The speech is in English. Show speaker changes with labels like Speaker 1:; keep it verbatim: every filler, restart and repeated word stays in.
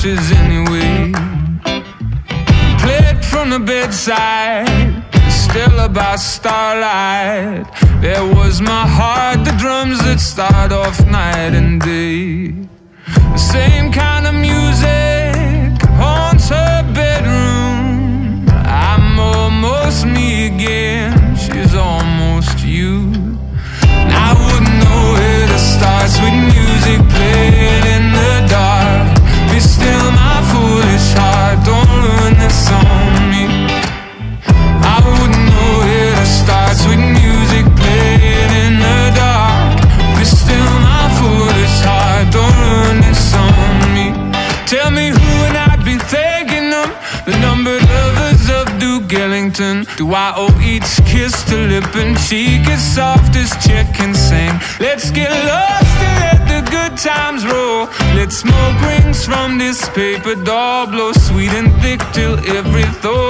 Speaker 1: ashes anyway. Played from the bedside, still by starlight. There was my heart, the drums that start off night and day. The same kind of music haunts her bedroom. I'm almost me again, she's almost you. And I wouldn't know where to start. Sweet music playing in the dark. Be still my foolish heart, don't ruin this on me. I wouldn't know where to start. Sweet music playing in the dark. Be still my foolish heart, don't ruin this on me. Tell me who and I'd be thanking them, the numbered lovers of Duke Ellington. Do I owe each kiss to lip and cheek as soft as chick can sing? Let's get lost and let the good times roll. Let smoke rings from this paper doll blow sweet and thick till every thought